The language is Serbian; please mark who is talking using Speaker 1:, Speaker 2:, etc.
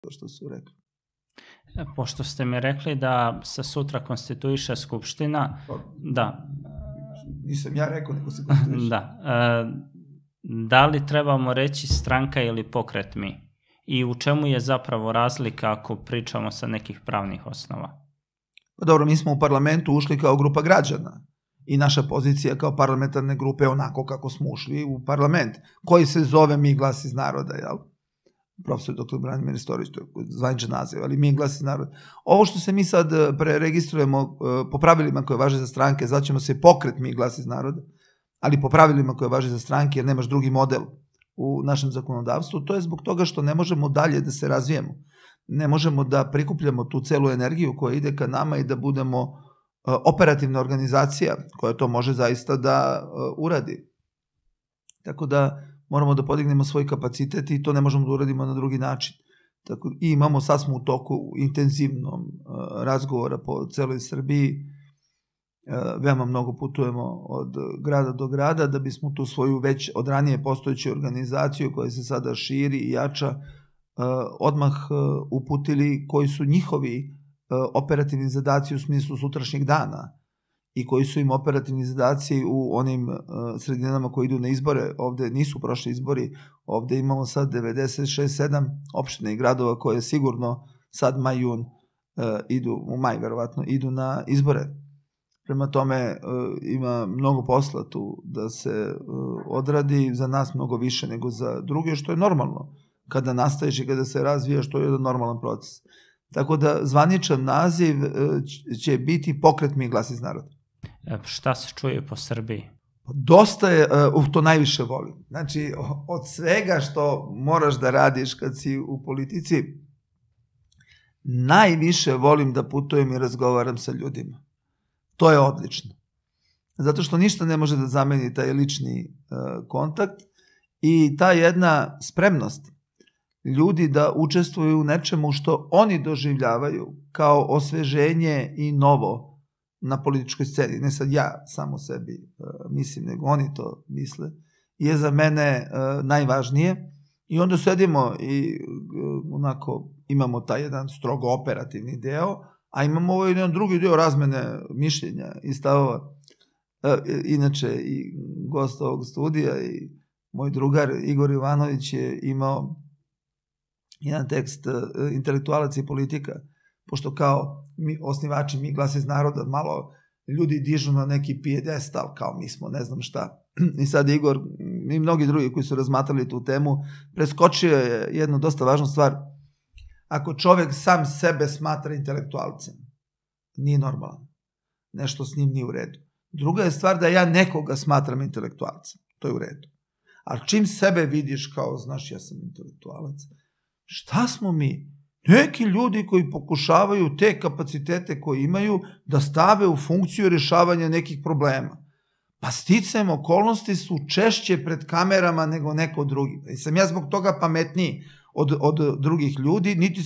Speaker 1: što su rekli.
Speaker 2: Pošto ste mi rekli da se sutra konstituiše Skupština, da.
Speaker 1: Nisam ja rekao, nego se konstituiše.
Speaker 2: Da li trebamo reći stranka ili pokret mi? I u čemu je zapravo razlika ako pričamo sa nekih pravnih osnova?
Speaker 1: Pa dobro, mi smo u parlamentu ušli kao grupa građana i naša pozicija kao parlamentarne grupe je onako kako smo ušli u parlament, koji se zove Mi glas iz naroda, jel? Profesor dr. Branimir Nestorović, to je zvaničan naziv, ali Mi glas iz naroda. Ovo što se mi sad preregistrujemo po pravilima koje važe za stranke, zvaćemo se pokret Mi glas iz naroda, ali po pravilima koje važe za stranke, jer nemaš drugi model u našem zakonodavstvu, to je zbog toga što ne možemo dalje da se razvijemo. Ne možemo da prikupljamo tu celu energiju koja ide ka nama i da budemo operativna organizacija koja to može zaista da uradi. Tako da moramo da podignemo svoj kapacitet i to ne možemo da uradimo na drugi način. I imamo, sad smo u toku intenzivnom razgovora po celoj Srbiji, veoma mnogo putujemo od grada do grada da bismo tu svoju već od ranije postojeću organizaciju koja se sada širi i jača odmah uputili koji su njihovi operativni zadaci u smislu sutrašnjeg dana i koji su im operativni zadaci u onim sredinama koji idu na izbore. Ovde nisu prošli izbori, ovde imamo sad 96-7 opština i gradova koje sigurno sad maj-jun idu, u maj verovatno, idu na izbore. Prema tome ima mnogo posla tu da se odradi, za nas mnogo više nego za druge, što je normalno. Kada nastaješ i kada se razvijaš, to je jedan normalan proces. Tako da zvaničan naziv će biti pokret Mi glas iz naroda.
Speaker 2: Šta se čuje po Srbiji?
Speaker 1: Dosta je, to najviše volim. Znači, od svega što moraš da radiš kad si u politici, najviše volim da putujem i razgovaram sa ljudima. To je odlično. Zato što ništa ne može da zameni taj lični kontakt i ta jedna spremnost ljudi da učestvuju u nečemu što oni doživljavaju kao osveženje i novo na političkoj sceni. Ne sad ja samo sebi mislim, nego oni to misle. Je za mene najvažnije. I onda sedimo i onako imamo taj jedan strogo operativni deo, a imamo ovaj jedan drugi deo razmene mišljenja i stavova. Inače, i gost ovog studija i moj drugar Igor Ivanović je imao jedan tekst Intelektualac i politika, pošto kao osnivači Mi glas iz naroda malo ljudi dižu na neki pijedestal, kao mi smo ne znam šta. I sad Igor i mnogi drugi koji su razmatrali tu temu, preskočio je jednu dosta važnu stvar. Ako čovek sam sebe smatra intelektualcem, nije normalan. Nešto s njim nije u redu. Druga je stvar da ja nekoga smatram intelektualcem. To je u redu. Ali čim sebe vidiš kao, znaš, ja sam intelektualac, šta smo mi? Neki ljudi koji pokušavaju te kapacitete koje imaju da stave u funkciju rješavanja nekih problema. Pa sticajem okolnosti su češće pred kamerama nego neko drugi. Sam ja zbog toga pametniji od drugih ljudi, niti